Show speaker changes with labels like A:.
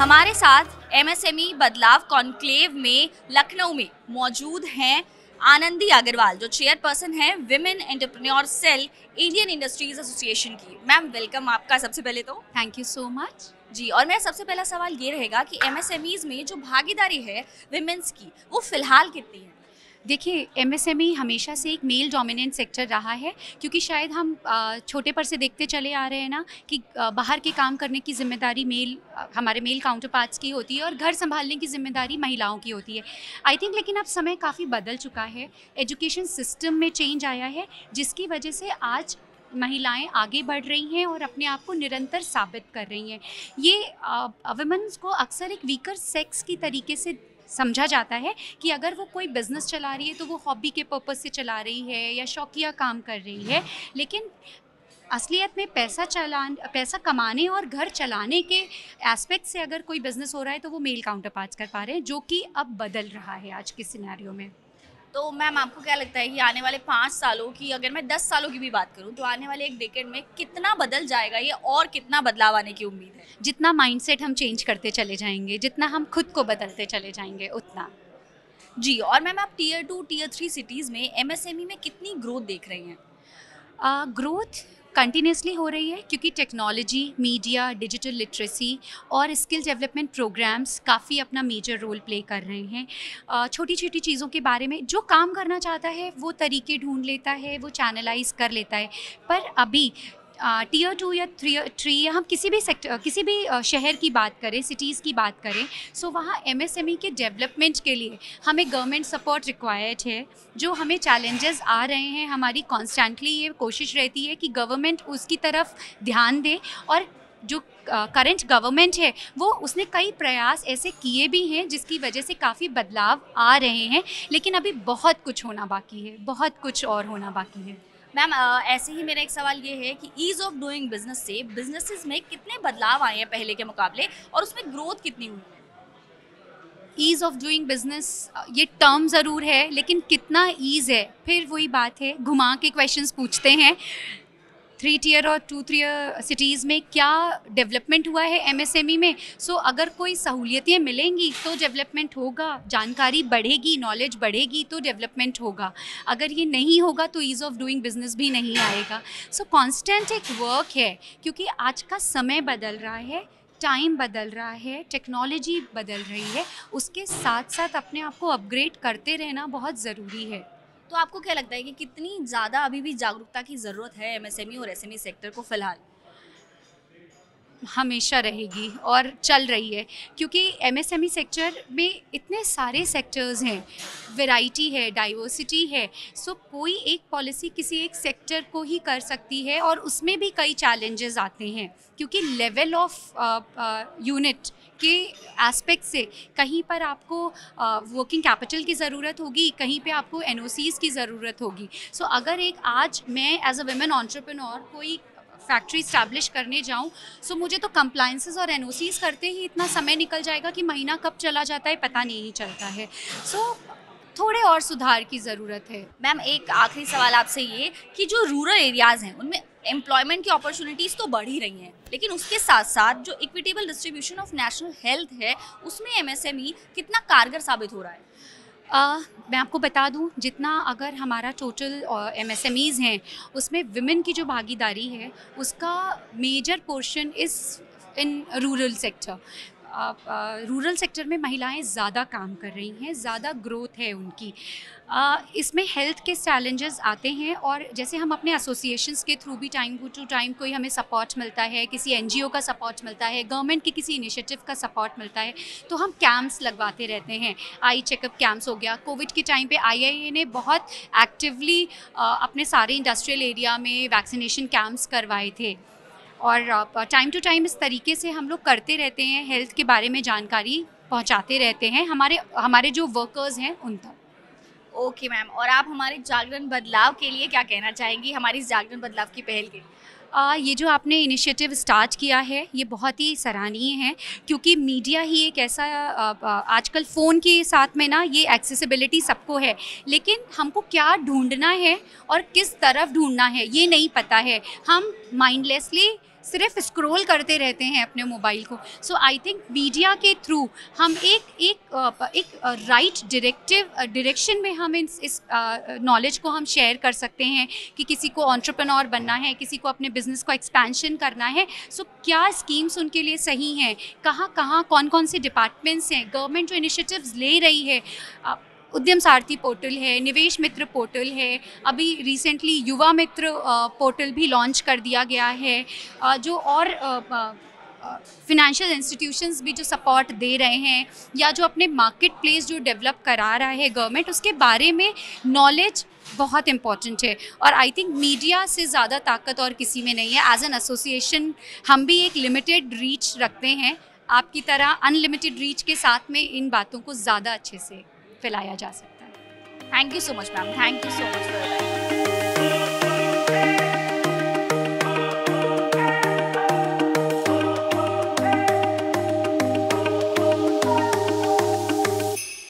A: हमारे साथ एमएसएमई बदलाव कॉन्क्लेव में लखनऊ में मौजूद हैं आनंदी अग्रवाल, जो चेयरपर्सन हैं women entrepreneur cell Indian industries association की। मैम वेलकम आपका सबसे पहले तो।
B: थैंक यू सो मच
A: जी, और मेरा सबसे पहला सवाल ये रहेगा कि एमएसएमईज में जो भागीदारी है विमेंस की, वो फिलहाल कितनी है?
B: देखिए, एमएसएमई हमेशा से एक मेल डोमिनेंट सेक्टर रहा है, क्योंकि शायद हम छोटे पर से देखते चले आ रहे हैं ना कि बाहर के काम करने की जिम्मेदारी हमारे मेल काउंटर पार्ट्स की होती है और घर संभालने की जिम्मेदारी महिलाओं की होती है। आई थिंक लेकिन अब समय काफ़ी बदल चुका है, एजुकेशन सिस्टम में चेंज आया है, जिसकी वजह से आज महिलाएं आगे बढ़ रही हैं और अपने आप को निरंतर साबित कर रही हैं। ये वुमेन्स को अक्सर एक वीकर सेक्स की तरीके से समझा जाता है कि अगर वो कोई बिज़नेस चला रही है तो वो हॉबी के पर्पस से चला रही है या शौकिया काम कर रही है, लेकिन असलियत में पैसा कमाने और घर चलाने के एस्पेक्ट से अगर कोई बिज़नेस हो रहा है तो वो मेल काउंटर पार्ट्स कर पा रहे हैं, जो कि अब बदल रहा है आज के सिनेरियो में।
A: तो मैम आपको क्या लगता है कि आने वाले 5 सालों की, अगर मैं 10 सालों की भी बात करूं, तो आने वाले एक डेकेड में कितना बदल जाएगा ये और कितना बदलाव आने की उम्मीद है?
B: जितना माइंडसेट हम चेंज करते चले जाएंगे, जितना हम खुद को बदलते चले जाएंगे, उतना।
A: जी, और मैम आप टियर 2 टियर 3 सिटीज़ में एमएसएमई में कितनी ग्रोथ देख रही हैं?
B: ग्रोथ कंटिन्यूसली हो रही है, क्योंकि टेक्नोलॉजी, मीडिया, डिजिटल लिटरेसी और स्किल डेवलपमेंट प्रोग्राम्स काफ़ी अपना मेजर रोल प्ले कर रहे हैं। छोटी छोटी चीज़ों के बारे में जो काम करना चाहता है वो तरीके ढूंढ लेता है, वो चैनलाइज कर लेता है। पर अभी टियर 2 या 3 या हम किसी भी शहर की बात करें, सिटीज़ की बात करें, सो वहाँ एमएसएमई के डेवलपमेंट के लिए हमें गवर्नमेंट सपोर्ट रिक्वायर्ड है। जो हमें चैलेंजेस आ रहे हैं, हमारी कॉन्स्टेंटली ये कोशिश रहती है कि गवर्नमेंट उसकी तरफ ध्यान दे, और जो करंट गवर्नमेंट है वो उसने कई प्रयास ऐसे किए भी हैं जिसकी वजह से काफ़ी बदलाव आ रहे हैं, लेकिन अभी बहुत कुछ होना बाकी है, बहुत कुछ और होना बाकी है।
A: मैम ऐसे ही मेरा एक सवाल ये है कि ईज़ ऑफ डूइंग बिजनेस से बिजनेसेस में कितने बदलाव आए हैं पहले के मुकाबले, और उसमें ग्रोथ कितनी हुई है?
B: ईज़ ऑफ डूइंग बिजनेस ये टर्म ज़रूर है, लेकिन कितना ईज़ है, फिर वही बात है, घुमा के क्वेश्चंस पूछते हैं। 3 टियर और 2 टियर सिटीज़ में क्या डेवलपमेंट हुआ है एमएसएमई में? सो अगर कोई सहूलियतें मिलेंगी तो डेवलपमेंट होगा, जानकारी बढ़ेगी, नॉलेज बढ़ेगी तो डेवलपमेंट होगा। अगर ये नहीं होगा तो ईज़ ऑफ डूइंग बिजनेस भी नहीं आएगा। सो कॉन्स्टेंट एक वर्क है, क्योंकि आज का समय बदल रहा है, टाइम बदल रहा है, टेक्नोलॉजी बदल रही है, उसके साथ साथ अपने आप को अपग्रेड करते रहना बहुत ज़रूरी है।
A: तो आपको क्या लगता है कि कितनी ज़्यादा अभी भी जागरूकता की ज़रूरत है एमएसएमई और एसएमई सेक्टर को फिलहाल?
B: हमेशा रहेगी और चल रही है, क्योंकि एमएसएमई सेक्टर में इतने सारे सेक्टर्स हैं, वैरायटी है, डाइवर्सिटी है। सो कोई एक पॉलिसी किसी एक सेक्टर को ही कर सकती है, और उसमें भी कई चैलेंजेस आते हैं, क्योंकि लेवल ऑफ यूनिट के एस्पेक्ट से कहीं पर आपको वर्किंग कैपिटल की ज़रूरत होगी, कहीं पे आपको एनओसीज़ की ज़रूरत होगी। सो अगर आज मैं एज अ वुमेन एंटरप्रेन्योर कोई फैक्ट्री इस्टेब्लिश करने जाऊं, सो मुझे तो कंप्लायंसेस और एनओसीज़ करते ही इतना समय निकल जाएगा कि महीना कब चला जाता है पता नहीं चलता है। सो थोड़े और सुधार की ज़रूरत है।
A: मैम एक आखिरी सवाल आपसे ये कि जो रूरल एरियाज़ हैं उनमें एम्प्लॉयमेंट की अपॉर्चुनिटीज़ तो बढ़ ही रही हैं, लेकिन उसके साथ साथ जो equitable distribution of national health है उसमें एमएसएमई कितना कारगर साबित हो रहा है?
B: मैं आपको बता दूं, जितना अगर हमारा टोटल एमएसएमईज़ हैं उसमें विमेन की जो भागीदारी है उसका major portion is in rural sector. Rural sector में महिलाएं ज़्यादा काम कर रही हैं, ज़्यादा ग्रोथ है उनकी। इसमें हेल्थ के चैलेंजेस आते हैं, और जैसे हम अपने एसोसिएशंस के थ्रू भी टाइम टू टाइम कोई हमें सपोर्ट मिलता है, किसी एनजीओ का सपोर्ट मिलता है, गवर्नमेंट के किसी इनिशिएटिव का सपोर्ट मिलता है, तो हम कैंप्स लगवाते रहते हैं। आई चेकअप कैंप्स हो गया, कोविड के टाइम पे आईआईए ने बहुत एक्टिवली अपने सारे इंडस्ट्रियल एरिया में वैक्सीनेशन कैंप्स करवाए थे, और टाइम टू टाइम इस तरीके से हम लोग करते रहते हैं, हेल्थ के बारे में जानकारी पहुंचाते रहते हैं हमारे जो वर्कर्स हैं उन तक।
A: ओके मैम, और आप हमारे जागरण बदलाव के लिए क्या कहना चाहेंगी, हमारी इस जागरण बदलाव की पहल के?
B: ये जो आपने इनिशिएटिव स्टार्ट किया है ये बहुत ही सराहनीय है, क्योंकि मीडिया ही एक ऐसा आजकल फ़ोन के साथ में ना ये एक्सेसिबिलिटी सबको है, लेकिन हमको क्या ढूंढना है और किस तरफ ढूंढना है ये नहीं पता है। हम माइंडलेसली सिर्फ स्क्रॉल करते रहते हैं अपने मोबाइल को। सो आई थिंक मीडिया के थ्रू हम एक राइट डायरेक्शन में हम इस नॉलेज को हम शेयर कर सकते हैं कि किसी को एंटरप्रेन्योर बनना है, किसी को अपने बिजनेस को एक्सपेंशन करना है, सो क्या स्कीम्स उनके लिए सही हैं, कहाँ कौन कौन से डिपार्टमेंट्स हैं, गवर्नमेंट जो इनिशिएटिव्स ले रही है। उद्यम सारथी पोर्टल है, निवेश मित्र पोर्टल है, अभी रिसेंटली युवा मित्र पोर्टल भी लॉन्च कर दिया गया है, जो और फिनेंशियल इंस्टीट्यूशंस भी जो सपोर्ट दे रहे हैं, या जो अपने मार्केट प्लेस जो डेवलप करा रहा है गवर्नमेंट, उसके बारे में नॉलेज बहुत इम्पॉर्टेंट है। और आई थिंक मीडिया से ज़्यादा ताकत और किसी में नहीं है। एज एन एसोसिएशन हम भी एक लिमिटेड रीच रखते हैं, आपकी तरह अनलिमिटेड रीच के साथ में इन बातों को ज़्यादा अच्छे से फैलाया जा सकता है।
A: Thank you so much ma'am, thank you so much for